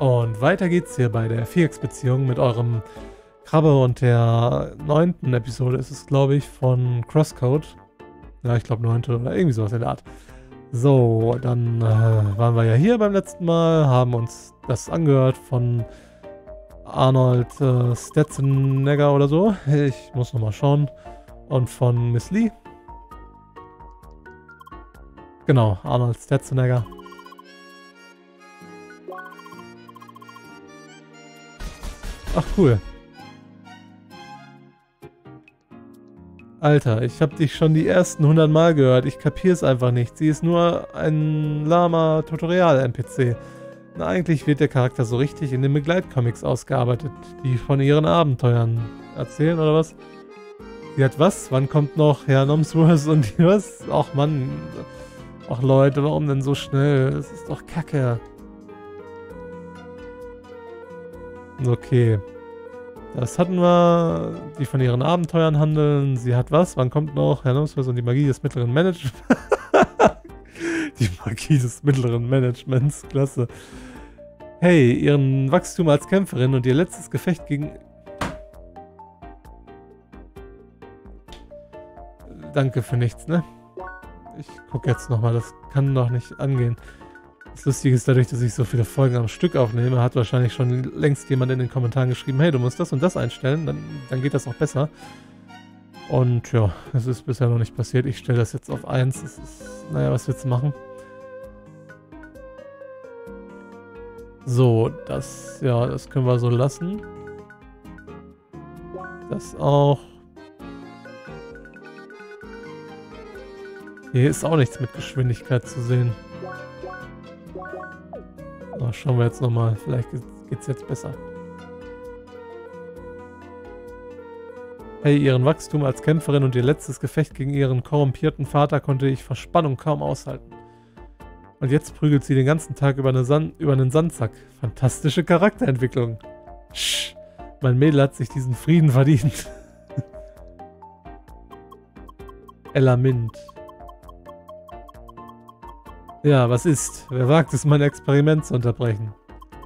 Und weiter geht's hier bei der Vierecksbeziehung mit eurem Krabbe und der 9. Episode ist es, glaube ich, von Crosscode. Ja, ich glaube 9. oder irgendwie sowas in der Art. So, dann waren wir ja hier beim letzten Mal, haben uns das angehört von Arnold Stetzenegger oder so. Ich muss nochmal schauen. Und von Miss Lee. Genau, Arnold Stetzenegger. Ach, cool. Alter, ich habe dich schon die ersten 100 Mal gehört. Ich kapier's einfach nicht. Sie ist nur ein lahmer Tutorial-NPC. Na, eigentlich wird der Charakter so richtig in den Begleitcomics ausgearbeitet, die von ihren Abenteuern erzählen, oder was? Sie hat was? Wann kommt noch Herr Nomsworth und die was? Ach Mann. Ach Leute, warum denn so schnell? Das ist doch Kacke. Okay. Das hatten wir. Die von ihren Abenteuern handeln. Sie hat was? Wann kommt noch Herr Nomsworth und die Magie des mittleren Managements? Die Magie des mittleren Managements. Klasse. Hey, ihren Wachstum als Kämpferin und ihr letztes Gefecht gegen... Danke für nichts, ne? Ich gucke jetzt nochmal, das kann doch nicht angehen. Das Lustige ist, dadurch, dass ich so viele Folgen am Stück aufnehme, hat wahrscheinlich schon längst jemand in den Kommentaren geschrieben, hey, du musst das und das einstellen, dann geht das auch besser. Und ja, es ist bisher noch nicht passiert. Ich stelle das jetzt auf 1. Es ist, naja, was willst du machen? So, das, ja, das können wir so lassen. Das auch. Hier ist auch nichts mit Geschwindigkeit zu sehen. So, schauen wir jetzt nochmal. Vielleicht geht's jetzt besser. Hey, ihren Wachstum als Kämpferin und ihr letztes Gefecht gegen ihren korrumpierten Vater konnte ich vor Spannung kaum aushalten. Und jetzt prügelt sie den ganzen Tag über einen Sandsack. Fantastische Charakterentwicklung. Sch, mein Mädel hat sich diesen Frieden verdient. Ella Mint. Ja, was ist? Wer wagt es, mein Experiment zu unterbrechen?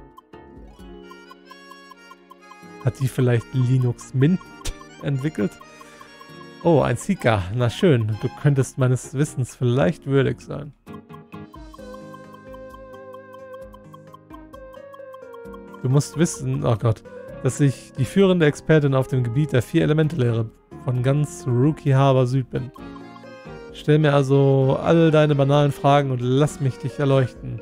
Hat die vielleicht Linux Mint entwickelt? Oh, ein Seeker. Na schön, du könntest meines Wissens vielleicht würdig sein. Du musst wissen, oh Gott, dass ich die führende Expertin auf dem Gebiet der 4-Elemente-Lehre von ganz Rookie Harbor Süd bin. Stell mir also all deine banalen Fragen und lass mich dich erleuchten.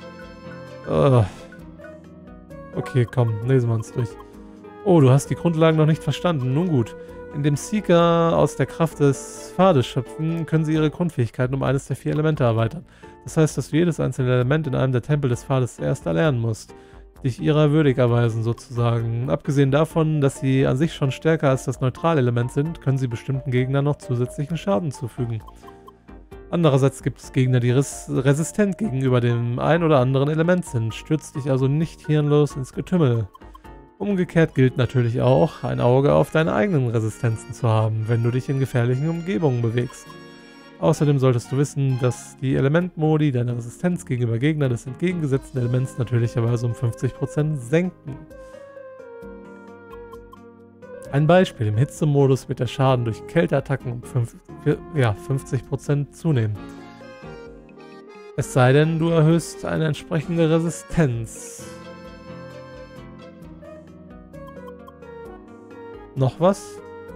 Okay, komm, lesen wir uns durch. Oh, du hast die Grundlagen noch nicht verstanden. Nun gut. Indem Seeker aus der Kraft des Pfades schöpfen, können sie ihre Grundfähigkeiten um eines der 4 Elemente erweitern. Das heißt, dass du jedes einzelne Element in einem der Tempel des Pfades erst erlernen musst. Dich ihrer würdig erweisen, sozusagen. Abgesehen davon, dass sie an sich schon stärker als das Neutralelement sind, können sie bestimmten Gegnern noch zusätzlichen Schaden zufügen. Andererseits gibt es Gegner, die resistent gegenüber dem ein oder anderen Element sind. Stürz dich also nicht hirnlos ins Getümmel. Umgekehrt gilt natürlich auch, ein Auge auf deine eigenen Resistenzen zu haben, wenn du dich in gefährlichen Umgebungen bewegst. Außerdem solltest du wissen, dass die Elementmodi deine Resistenz gegenüber Gegnern des entgegengesetzten Elements natürlicherweise um 50% senken. Ein Beispiel: Im Hitzemodus wird der Schaden durch Kälteattacken um 50% zunehmen. Es sei denn, du erhöhst eine entsprechende Resistenz. Noch was?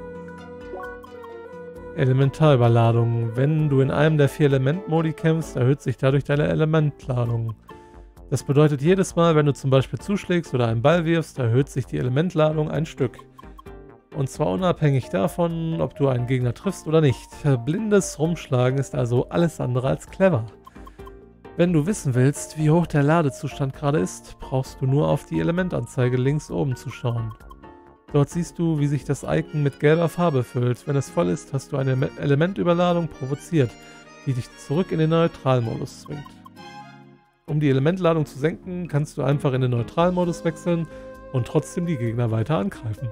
Elementarüberladung. Wenn du in einem der 4 Elementmodi kämpfst, erhöht sich dadurch deine Elementladung. Das bedeutet, jedes Mal, wenn du zum Beispiel zuschlägst oder einen Ball wirfst, erhöht sich die Elementladung ein Stück. Und zwar unabhängig davon, ob du einen Gegner triffst oder nicht. Blindes Rumschlagen ist also alles andere als clever. Wenn du wissen willst, wie hoch der Ladezustand gerade ist, brauchst du nur auf die Elementanzeige links oben zu schauen. Dort siehst du, wie sich das Icon mit gelber Farbe füllt. Wenn es voll ist, hast du eine Elementüberladung provoziert, die dich zurück in den Neutralmodus zwingt. Um die Elementladung zu senken, kannst du einfach in den Neutralmodus wechseln und trotzdem die Gegner weiter angreifen.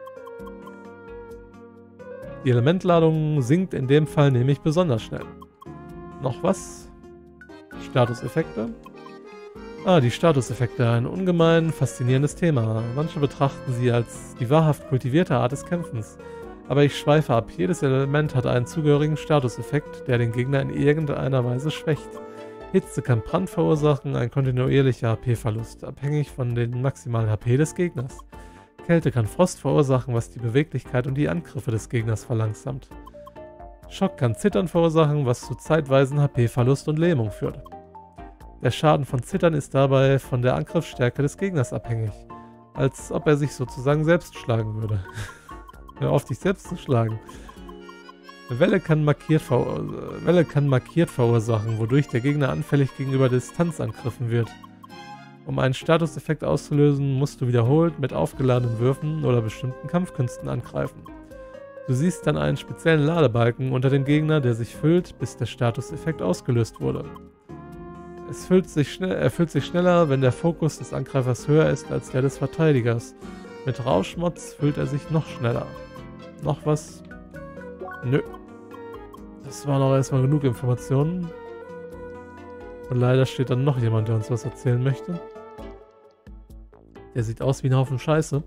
Die Elementladung sinkt in dem Fall nämlich besonders schnell. Noch was? Statuseffekte. Ah, die Statuseffekte. Ein ungemein faszinierendes Thema. Manche betrachten sie als die wahrhaft kultivierte Art des Kämpfens. Aber ich schweife ab. Jedes Element hat einen zugehörigen Statuseffekt, der den Gegner in irgendeiner Weise schwächt. Hitze kann Brand verursachen, ein kontinuierlicher HP-Verlust, abhängig von den maximalen HP des Gegners. Kälte kann Frost verursachen, was die Beweglichkeit und die Angriffe des Gegners verlangsamt. Schock kann Zittern verursachen, was zu zeitweisen HP-Verlust und Lähmung führt. Der Schaden von Zittern ist dabei von der Angriffsstärke des Gegners abhängig, als ob er sich sozusagen selbst schlagen würde. Hör auf, dich selbst zu schlagen. Welle kann markiert verursachen, wodurch der Gegner anfällig gegenüber Distanzangriffen wird. Um einen Statuseffekt auszulösen, musst du wiederholt mit aufgeladenen Würfen oder bestimmten Kampfkünsten angreifen. Du siehst dann einen speziellen Ladebalken unter dem Gegner, der sich füllt, bis der Statuseffekt ausgelöst wurde. Er füllt sich schneller, wenn der Fokus des Angreifers höher ist als der des Verteidigers. Mit Rauschmods füllt er sich noch schneller. Noch was? Nö. Das waren auch erstmal genug Informationen. Und leider steht dann noch jemand, der uns was erzählen möchte. Der sieht aus wie ein Haufen Scheiße.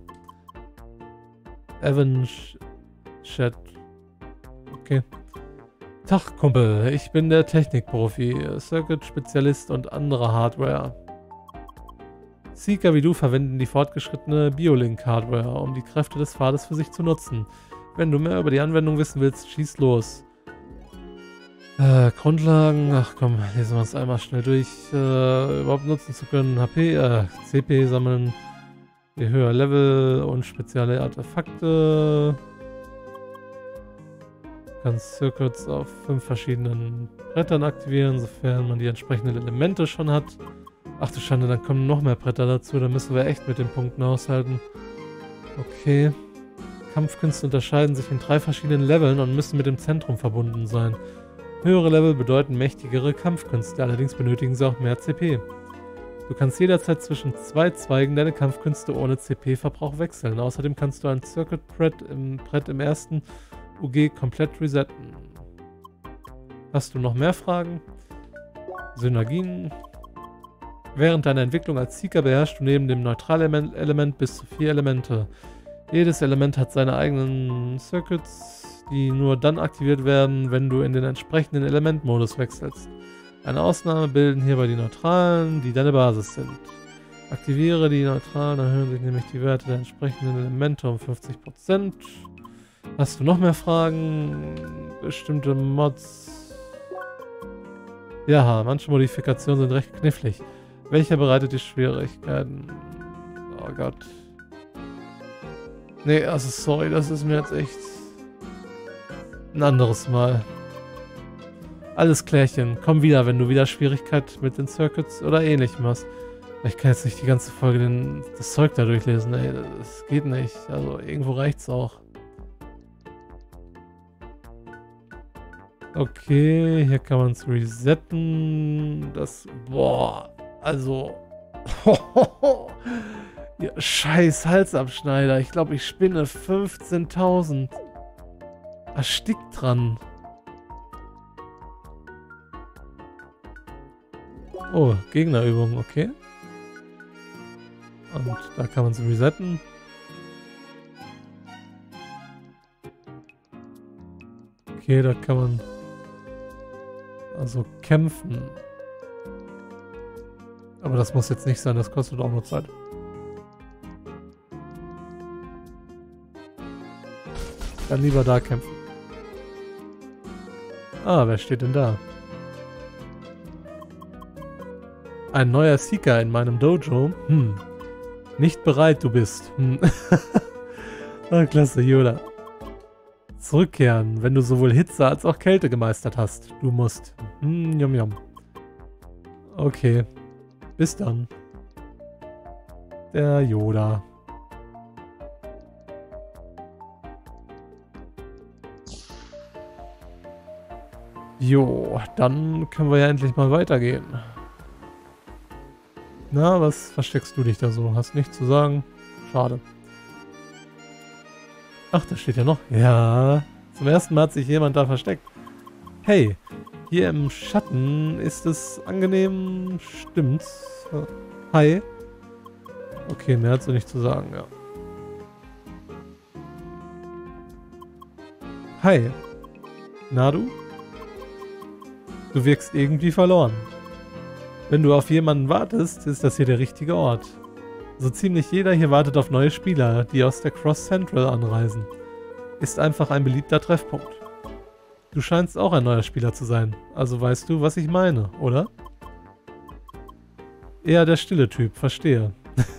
Evan Chat. Okay. Tag, Kumpel. Ich bin der Technikprofi, Circuit-Spezialist und andere Hardware. Seeker wie du verwenden die fortgeschrittene Biolink-Hardware, um die Kräfte des Pfades für sich zu nutzen. Wenn du mehr über die Anwendung wissen willst, schieß los. Grundlagen, ach komm, lesen wir uns einmal schnell durch. Überhaupt nutzen zu können, CP sammeln, je höher Level und spezielle Artefakte. Du kannst Circuits auf 5 verschiedenen Brettern aktivieren, sofern man die entsprechenden Elemente schon hat. Ach du Schande, dann kommen noch mehr Bretter dazu, dann müssen wir echt mit den Punkten aushalten. Okay. Kampfkünste unterscheiden sich in 3 verschiedenen Leveln und müssen mit dem Zentrum verbunden sein. Höhere Level bedeuten mächtigere Kampfkünste, allerdings benötigen sie auch mehr CP. Du kannst jederzeit zwischen 2 Zweigen deine Kampfkünste ohne CP-Verbrauch wechseln. Außerdem kannst du ein Circuit-Brett im ersten UG komplett resetten. Hast du noch mehr Fragen? Synergien. Während deiner Entwicklung als Seeker beherrschst du neben dem Neutralelement bis zu 4 Elemente. Jedes Element hat seine eigenen Circuits, die nur dann aktiviert werden, wenn du in den entsprechenden Elementmodus wechselst. Eine Ausnahme bilden hierbei die Neutralen, die deine Basis sind. Aktiviere die Neutralen, erhöhen sich nämlich die Werte der entsprechenden Elemente um 50%. Hast du noch mehr Fragen? Bestimmte Mods? Ja, manche Modifikationen sind recht knifflig. Welcher bereitet die Schwierigkeiten? Oh Gott. Nee, also sorry, das ist mir jetzt echt ein anderes Mal. Alles klärchen. Komm wieder, wenn du wieder Schwierigkeit mit den Circuits oder ähnlichem hast. Ich kann jetzt nicht die ganze Folge das Zeug da durchlesen, ey. Das geht nicht. Also irgendwo reicht's auch. Okay, hier kann man es resetten. Das, boah, also... Ja, scheiß Halsabschneider. Ich glaube, ich spinne 15.000. Erstickt dran. Oh, Gegnerübung, okay. Und da kann man es resetten. Okay, da kann man also kämpfen. Aber das muss jetzt nicht sein, das kostet auch nur Zeit. Dann lieber da kämpfen. Ah, wer steht denn da? Ein neuer Seeker in meinem Dojo. Nicht bereit, du bist. Ah, klasse, Yoda. Zurückkehren, wenn du sowohl Hitze als auch Kälte gemeistert hast. Du musst. Yum yum. Okay. Bis dann. Der Yoda. Jo, dann können wir ja endlich mal weitergehen. Na, was versteckst du dich da so? Hast nichts zu sagen? Schade. Ach, da steht ja noch. Ja, zum ersten Mal hat sich jemand da versteckt. Hey, Hier im Schatten ist es angenehm. Stimmt's? Hi. Okay, mehr hat sie nicht zu sagen, ja. Hi. Na du? Du wirkst irgendwie verloren. Wenn du auf jemanden wartest, ist das hier der richtige Ort. So ziemlich jeder hier wartet auf neue Spieler, die aus der Cross Central anreisen. Ist einfach ein beliebter Treffpunkt. Du scheinst auch ein neuer Spieler zu sein, also weißt du, was ich meine, oder? Eher der stille Typ, verstehe.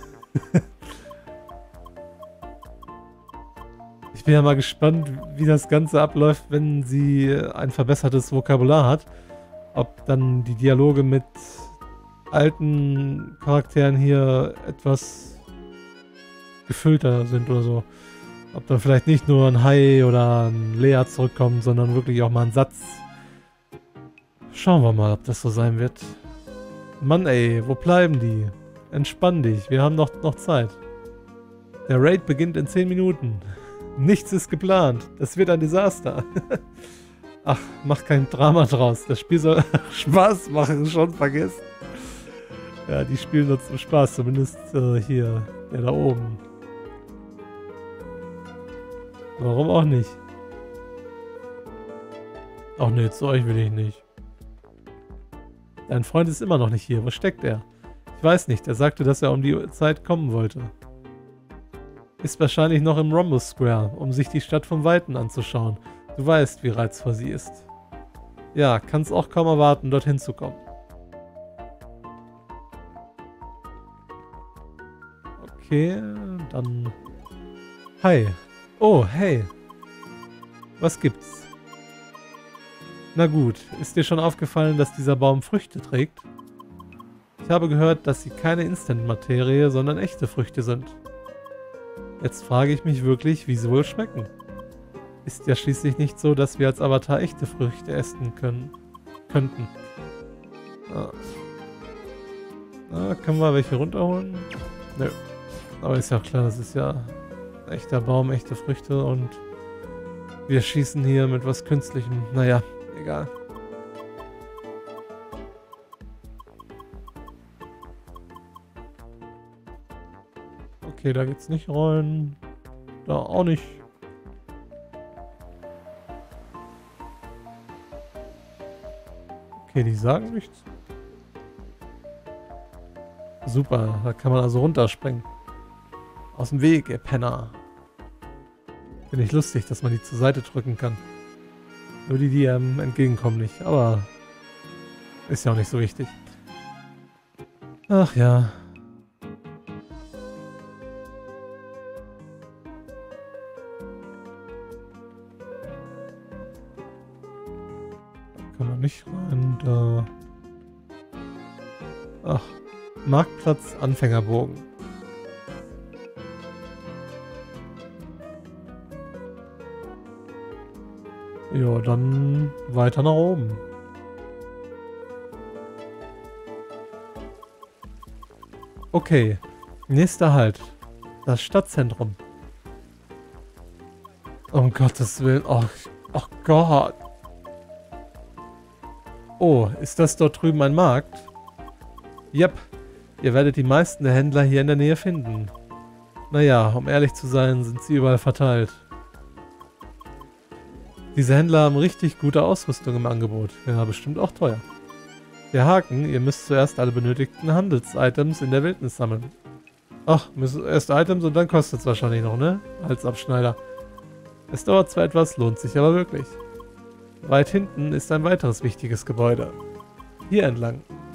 Ich bin ja mal gespannt, wie das Ganze abläuft, wenn sie ein verbessertes Vokabular hat. Ob dann die Dialoge mit alten Charakteren hier etwas gefüllter sind oder so. Ob dann vielleicht nicht nur ein Hai oder ein Lea zurückkommt, sondern wirklich auch mal ein Satz. Schauen wir mal, ob das so sein wird. Mann ey, wo bleiben die? Entspann dich, wir haben noch Zeit. Der Raid beginnt in 10 Minuten. Nichts ist geplant. Das wird ein Desaster. Ach, mach kein Drama draus. Das Spiel soll Spaß machen, schon vergessen. Ja, die spielen nur zum Spaß, zumindest hier, der da oben. Warum auch nicht? Ach nee, zu euch will ich nicht. Dein Freund ist immer noch nicht hier. Wo steckt er? Ich weiß nicht. Er sagte, dass er um die Zeit kommen wollte. Ist wahrscheinlich noch im Rhombus Square, um sich die Stadt von Weitem anzuschauen. Du weißt, wie reizvoll sie ist. Ja, kann's auch kaum erwarten, dorthin zu kommen. Okay, dann... Hi. Oh, hey. Was gibt's? Na gut, ist dir schon aufgefallen, dass dieser Baum Früchte trägt? Ich habe gehört, dass sie keine Instant-Materie, sondern echte Früchte sind. Jetzt frage ich mich wirklich, wie sie wohl schmecken. Ist ja schließlich nicht so, dass wir als Avatar echte Früchte essen könnten. Können wir welche runterholen? Nö. Aber ist ja auch klar, das ist ja ein echter Baum, echte Früchte und wir schießen hier mit was Künstlichem. Naja, egal. Okay, da geht's nicht rollen. Da auch nicht. Okay, die sagen nichts. Super, da kann man also runterspringen. Aus dem Weg, ihr Penner. Finde ich lustig, dass man die zur Seite drücken kann. Nur die entgegenkommen nicht, aber ist ja auch nicht so wichtig. Ach ja. Da kann man nicht rein, da... Ach, Marktplatz Anfängerbogen. Ja, dann weiter nach oben. Okay, nächster Halt. Das Stadtzentrum. Um Gottes Willen. Oh Gott. Oh, ist das dort drüben ein Markt? Yep. Ihr werdet die meisten der Händler hier in der Nähe finden. Naja, um ehrlich zu sein, sind sie überall verteilt. Diese Händler haben richtig gute Ausrüstung im Angebot. Ja, bestimmt auch teuer. Der Haken, ihr müsst zuerst alle benötigten Handels-Items in der Wildnis sammeln. Ach, müssen erst Items und dann kostet es wahrscheinlich noch, ne? Als Abschneider. Es dauert zwar etwas, lohnt sich aber wirklich. Weit hinten ist ein weiteres wichtiges Gebäude. Hier entlang.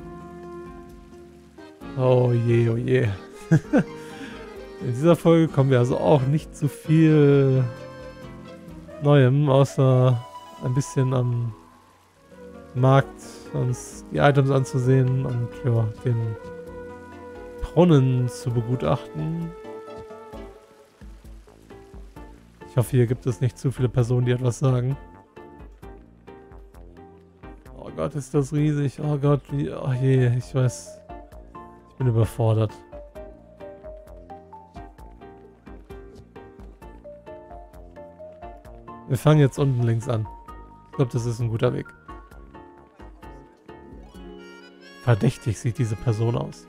Oh je, oh je. In dieser Folge kommen wir also auch nicht zu viel Neuem, außer ein bisschen am Markt uns die Items anzusehen und ja, den Brunnen zu begutachten. Ich hoffe, hier gibt es nicht zu viele Personen, die etwas sagen. Oh Gott, ist das riesig. Oh Gott, wie... Oh je, ich weiß. Ich bin überfordert. Wir fangen jetzt unten links an. Ich glaube, das ist ein guter Weg. Verdächtig sieht diese Person aus.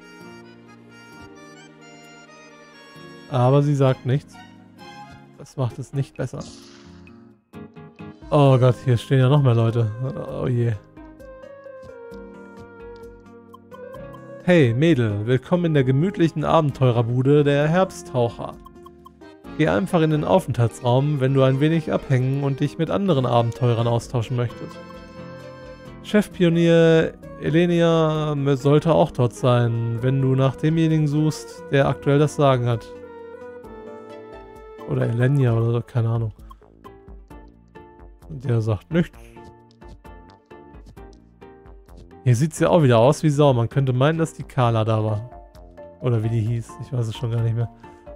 Aber sie sagt nichts. Das macht es nicht besser. Oh Gott, hier stehen ja noch mehr Leute. Oh je. Hey Mädel, willkommen in der gemütlichen Abenteurerbude der Herbsttaucher. Geh einfach in den Aufenthaltsraum, wenn du ein wenig abhängen und dich mit anderen Abenteurern austauschen möchtest. Chefpionier Elenia sollte auch dort sein, wenn du nach demjenigen suchst, der aktuell das Sagen hat. Oder Elenia oder so, keine Ahnung. Und der sagt nichts. Hier sieht es ja auch wieder aus wie Sau. Man könnte meinen, dass die Carla da war. Oder wie die hieß. Ich weiß es schon gar nicht mehr.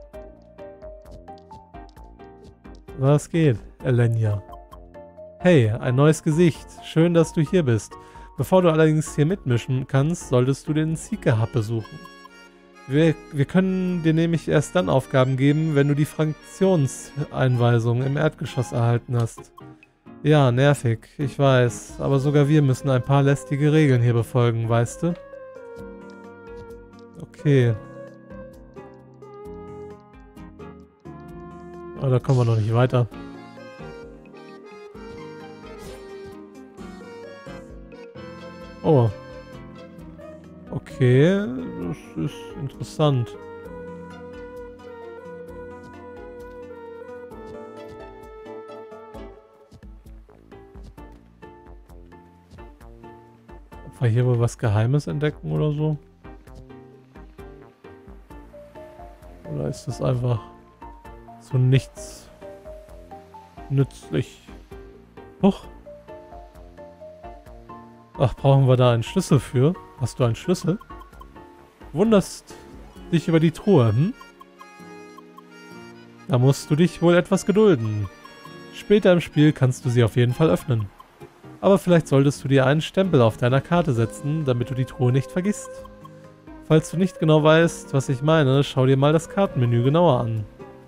Was geht, Elenia? Hey, ein neues Gesicht. Schön, dass du hier bist. Bevor du allerdings hier mitmischen kannst, solltest du den Seeker Hub besuchen. Wir können dir nämlich erst dann Aufgaben geben, wenn du die Fraktionseinweisung im Erdgeschoss erhalten hast. Ja, nervig, ich weiß, aber sogar wir müssen ein paar lästige Regeln hier befolgen, weißt du? Okay. Aber da kommen wir noch nicht weiter. Oh. Okay, das ist interessant. Ob wir hier wohl was Geheimes entdecken oder so? Oder ist das einfach so nichts nützlich? Huch. Ach, brauchen wir da einen Schlüssel für? Hast du einen Schlüssel? Wunderst dich über die Truhe, hm? Da musst du dich wohl etwas gedulden. Später im Spiel kannst du sie auf jeden Fall öffnen. Aber vielleicht solltest du dir einen Stempel auf deiner Karte setzen, damit du die Truhe nicht vergisst. Falls du nicht genau weißt, was ich meine, schau dir mal das Kartenmenü genauer an.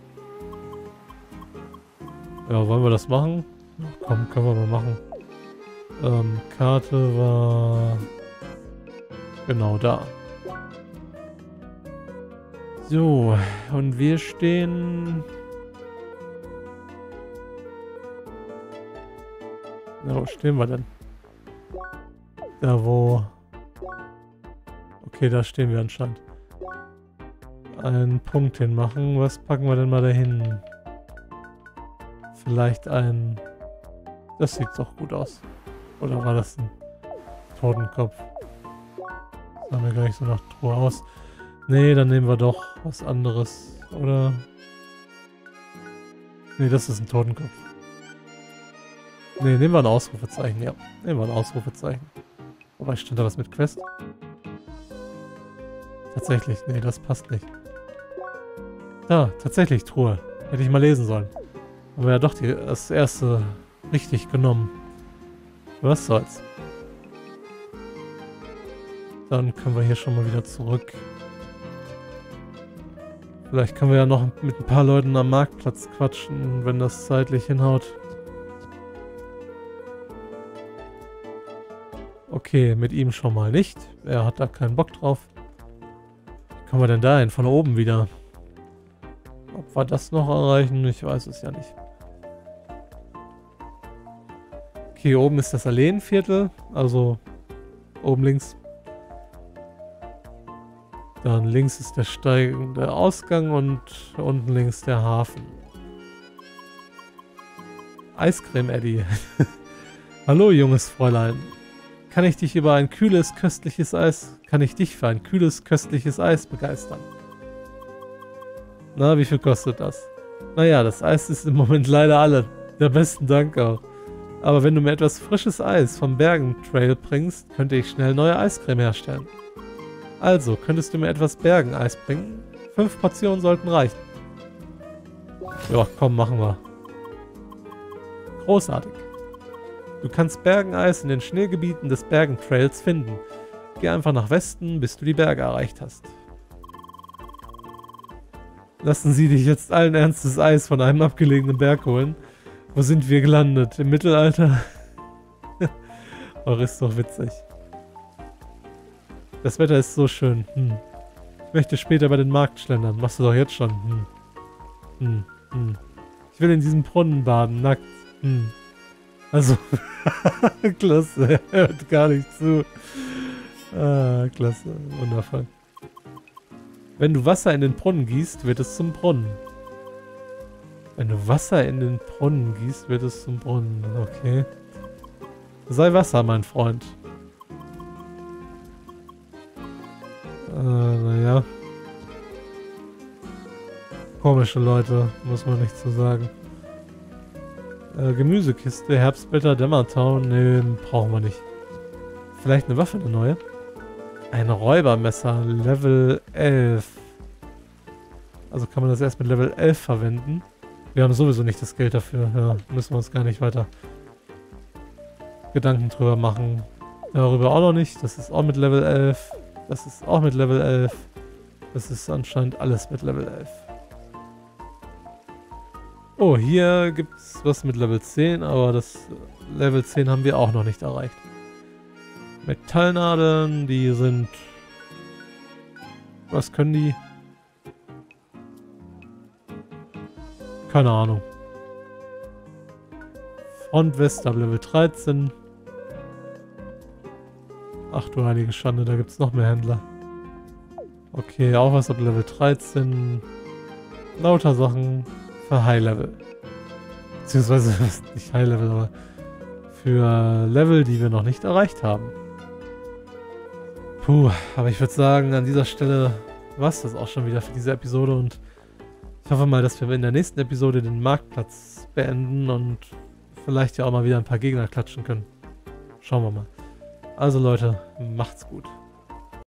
Ja, wollen wir das machen? Komm, können wir mal machen. Karte war... genau da. So, und wir stehen... Na, wo stehen wir denn? Da wo... Okay, da stehen wir anscheinend. Einen Punkt hinmachen. Was packen wir denn mal dahin? Vielleicht ein... Das sieht doch gut aus. Oder war das ein Totenkopf? Das sah mir gar nicht so nach Truhe aus. Nee, dann nehmen wir doch was anderes. Oder? Nee, das ist ein Totenkopf. Nee, nehmen wir ein Ausrufezeichen. Ja, nehmen wir ein Ausrufezeichen. Wobei, stand da was mit Quest? Tatsächlich, nee, das passt nicht. Da, tatsächlich, Truhe. Hätte ich mal lesen sollen. Aber ja doch das erste richtig genommen. Was soll's. Dann können wir hier schon mal wieder zurück. Vielleicht können wir ja noch mit ein paar Leuten am Marktplatz quatschen, wenn das zeitlich hinhaut. Okay, mit ihm schon mal nicht. Er hat da keinen Bock drauf. Wie kommen wir denn da hin? Von oben wieder. Ob wir das noch erreichen? Ich weiß es ja nicht. Okay, oben ist das Alleenviertel. Also oben links. Dann links ist der steigende Ausgang und unten links der Hafen. Eiscreme Eddie. Hallo junges Fräulein. Kann ich dich für ein kühles, köstliches Eis begeistern? Na, wie viel kostet das? Naja, das Eis ist im Moment leider alle. Der besten Dank auch. Aber wenn du mir etwas frisches Eis vom Bergentrail bringst, könnte ich schnell neue Eiscreme herstellen. Also, könntest du mir etwas Bergeneis bringen? 5 Portionen sollten reichen. Ja, komm, machen wir. Großartig. Du kannst Bergeneis in den Schneegebieten des Bergentrails finden. Geh einfach nach Westen, bis du die Berge erreicht hast. Lassen Sie dich jetzt allen Ernstes Eis von einem abgelegenen Berg holen. Wo sind wir gelandet? Im Mittelalter? Ach, ist doch witzig. Das Wetter ist so schön. Ich möchte später bei den Markt schlendern. Machst du doch jetzt schon. Ich will in diesem Brunnen baden, nackt. Also, klasse, er hört gar nicht zu. Ah, klasse, wundervoll. Wenn du Wasser in den Brunnen gießt, wird es zum Brunnen. Wenn du Wasser in den Brunnen gießt, wird es zum Brunnen. Okay. Sei Wasser, mein Freund. Naja. Komische Leute, muss man nicht so sagen. Gemüsekiste, Herbstblätter, Dämmertau. Nee, brauchen wir nicht. Vielleicht eine Waffe, eine neue? Ein Räubermesser, Level 11. Also kann man das erst mit Level 11 verwenden. Wir haben sowieso nicht das Geld dafür. Ja, müssen wir uns gar nicht weiter Gedanken drüber machen. Darüber auch noch nicht. Das ist auch mit Level 11. Das ist auch mit Level 11. Das ist anscheinend alles mit Level 11. Oh, hier gibt es was mit Level 10, aber das Level 10 haben wir auch noch nicht erreicht. Metallnadeln, die sind... Was können die? Keine Ahnung. Frontweste ab Level 13. Ach du heilige Schande, da gibt es noch mehr Händler. Okay, auch was ab Level 13. Lauter Sachen für High Level. Beziehungsweise nicht High Level, aber für Level, die wir noch nicht erreicht haben. Puh, aber ich würde sagen, an dieser Stelle war es das auch schon wieder für diese Episode und ich hoffe mal, dass wir in der nächsten Episode den Marktplatz beenden und vielleicht ja auch mal wieder ein paar Gegner klatschen können. Schauen wir mal. Also Leute, macht's gut.